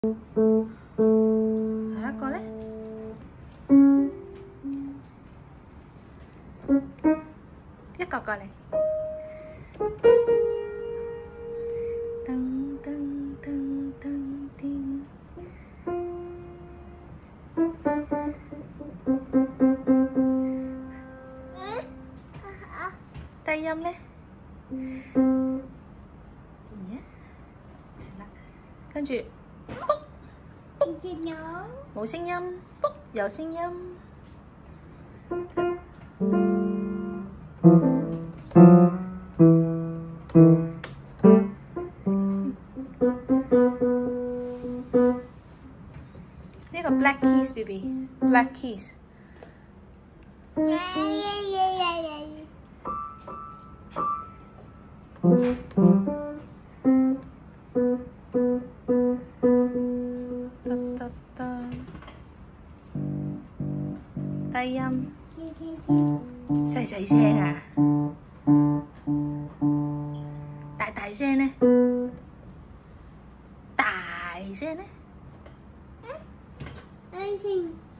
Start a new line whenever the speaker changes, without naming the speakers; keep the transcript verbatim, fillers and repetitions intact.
下一個咧，一個過嚟。噔噔噔噔叮。低音咧，係啦，跟住，冇聲音，有聲音。呢個 Black Keys，B B，Black Keys。得得得，低音，細細聲啊，大大聲呢？大聲呢？